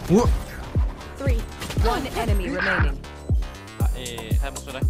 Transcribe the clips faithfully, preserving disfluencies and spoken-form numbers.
うわっ Three. One enemy remaining. あ、えー、はい、もうちょうだい。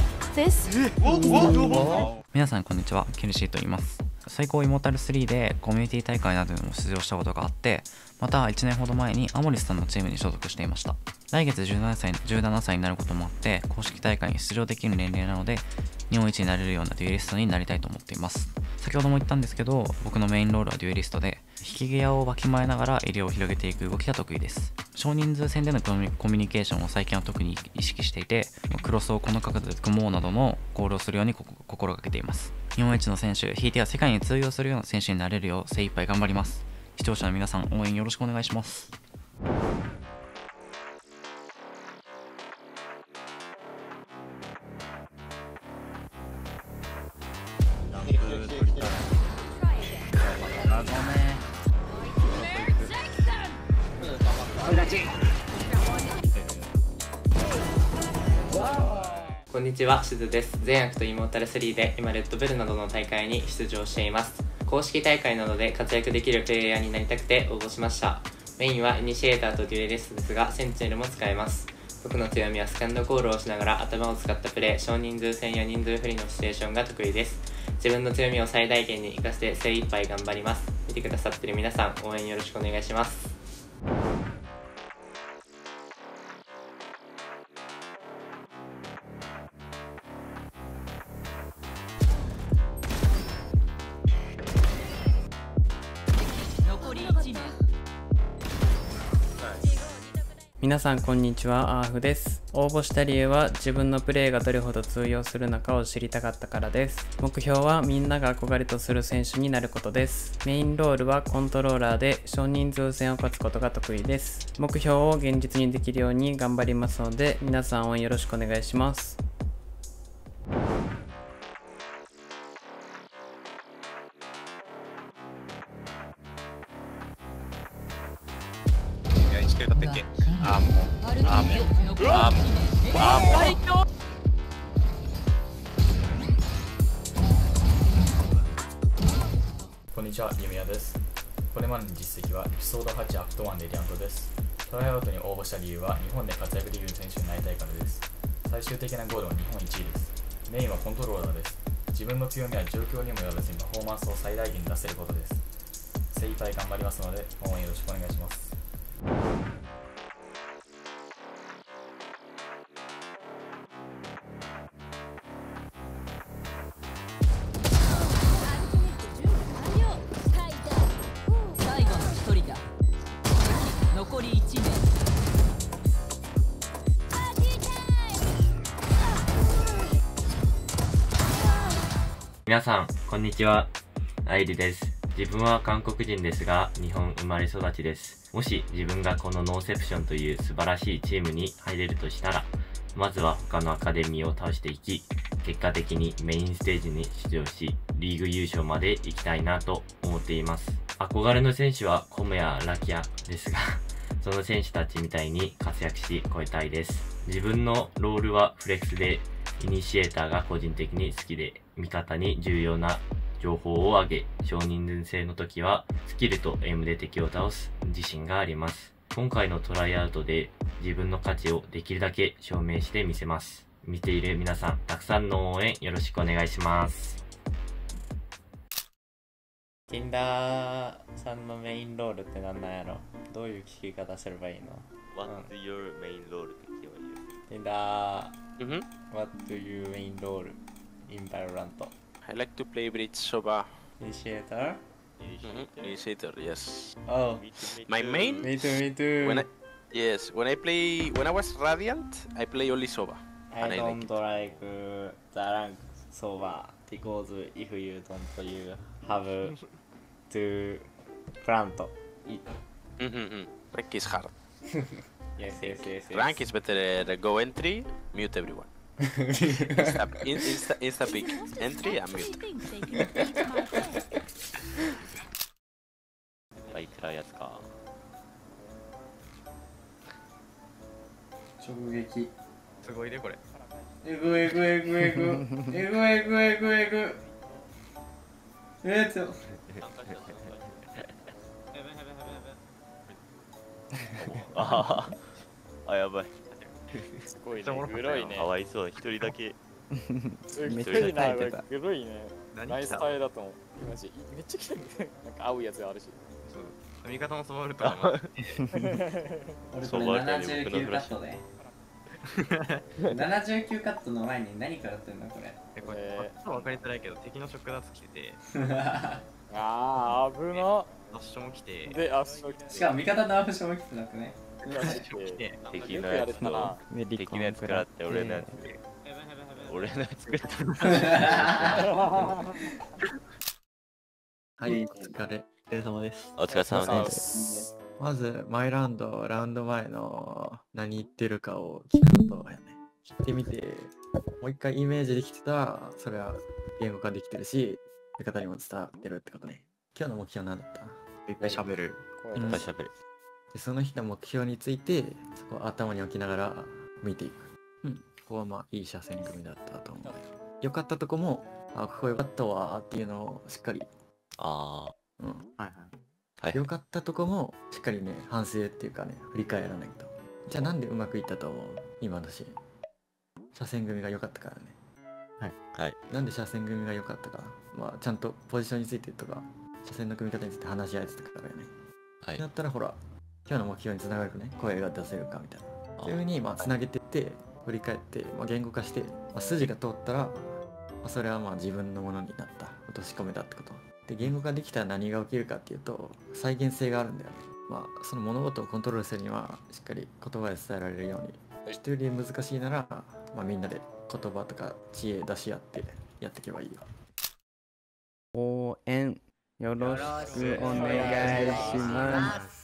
This. 皆さんこんにちは、ケルシーと言います。最高イモータルスリーでコミュニティ大会などにも出場したことがあって、またいちねんほど前にアモリスさんのチームに所属していました。来月じゅうななさい、じゅうななさいになることもあって、公式大会に出場できる年齢なので、日本一になれるようなデュエリストになりたいと思っています。先ほども言ったんですけど、僕のメインロールはデュエリストで、引き際をわきまえながらエリアを広げていく動きが得意です。少人数戦でのコミュニケーションを最近は特に意識していて、クロスをこの角度で組もうなどのコールをするように心がけています。日本一の選手、ひいては世界に通用するような選手になれるよう精一杯頑張ります。視聴者の皆さん、応援よろしくお願いします。 こんにちは、しずです。善悪とイモータルスリーで今レッドブルなどの大会に出場しています。公式大会などで活躍できるプレイヤーになりたくて応募しました。メインはイニシエーターとデュエリストですが、センチネルも使えます。僕の強みはスキャンドコールをしながら頭を使ったプレー、少人数戦や人数不利のシチュエーションが得意です。自分の強みを最大限に活かして精一杯頑張ります。見てくださっている皆さん、応援よろしくお願いします。 皆さんこんにちは、アーフです。応募した理由は自分のプレーがどれほど通用するのかを知りたかったからです。目標はみんなが憧れとする選手になることです。メインロールはコントローラーで少人数戦を勝つことが得意です。目標を現実にできるように頑張りますので、皆さん応援よろしくお願いします。 あーもうあーもうあーもうあーもうこんにちは、ゆみやです。これまでの実績はエピソードはちアクトワンでリャントです。トライアウトに応募した理由は日本で活躍できる選手になりたいからです。最終的なゴールは日本一位です。メインはコントローラーです。自分の強みは状況にもよらずにパフォーマンスを最大限に出せることです。精一杯頑張りますので応援よろしくお願いします。 残りいち名。 皆さん、こんにちは。アイリです。自分は韓国人ですが、日本生まれ育ちです。もし自分がこのノーセプションという素晴らしいチームに入れるとしたら、まずは他のアカデミーを倒していき、結果的にメインステージに出場し、リーグ優勝まで行きたいなと思っています。憧れの選手はコムやラキアですが、その選手たちみたいに活躍し超えたいです。自分のロールはフレックスで、イニシエーターが個人的に好きで、味方に重要な情報をあげ、少人数制の時はスキルとエイムで敵を倒す自信があります。今回のトライアウトで自分の価値をできるだけ証明してみせます。見ている皆さん、たくさんの応援よろしくお願いします。 ティンダーさんのメインロールって何なんやろ？どういう聞き方すればいいの？ What do your main role って聞けばいいよ。 ティンダー、 Mhm. What do you main role in Valorant? I like to play Bridge Soba. Initiator? Mhm. Initiator, yes. Oh, My main? me too, me too. When I yes, when I play when I was Radiant, I play only Soba. I and I don't like it. like uh, the rank Soba because if you don't you have to plant it. Mm-hmm. Rank is hard. Yes, yes, yes, yes. Rank is better. Uh, go entry, mute everyone. Insta, in, insta, insta pick entry and mute. バイクらやつか。 直撃。 すごいねこれ。 えぐえぐえぐえぐ。えぐえぐえぐえぐ。えーっと。 ああ、あ、やばい。 すごいね、グロいね。 かわいそう、一人だけ。 すごいな、グロいね。ナイスタイだと思う。マジめっちゃ来てる。なんか合うやつあるし。 髪型も染まると思う。 俺これななじゅうきゅうカットで。ななじゅうきゅうカットの前に何かかってんのこれ。 これ、ちょっと分かりづらいけど、敵のショックダーツ来てて。 ああ、危な。 アッショも来て。 で、アッショ来て。 しかも味方のアッショも来てなくね。 敵のやつの、敵のやつからって俺のやつで。俺のやつ作った。 はい、お疲れ。お疲れ様です。 お疲れ様です。 まず、毎ラウンド、ラウンド前の何言ってるかを聞くことやね。聞いてみて、もう一回イメージできてたら、それは言語化できてるし、味方にも伝わってるってことね。今日の目標なんだった？ いっぱい喋る。いっぱい喋る。 でその日の目標について、そこを頭に置きながら見ていく。うん。ここはまあいい車線組だったと思う。良かったとこも、あ、ここ良かったわーっていうのをしっかり。 ああ。 うん。はいはい。良かったとこもしっかりね、反省っていうかね、振り返らないと。じゃあなんでうまくいったと思う？今のシーン。車線組が良かったからね。 はい。はい。 なんで車線組が良かったか。まあちゃんとポジションについてとか、車線の組み方について話し合えてたからね。はい。だったらほら、今日の目標につながるね、声が出せるかみたいな。そういう風にまあつなげてって、振り返って、まあ、言語化して、まあ、筋が通ったら、まあ、それはまあ自分のものになった。落とし込めたってこと。で、言語化できたら何が起きるかっていうと、再現性があるんだよね。まあ、その物事をコントロールするには、しっかり言葉で伝えられるように。一人で難しいなら、まあ、みんなで言葉とか知恵出し合ってやっていけばいいよ。 応援よろしくお願いします。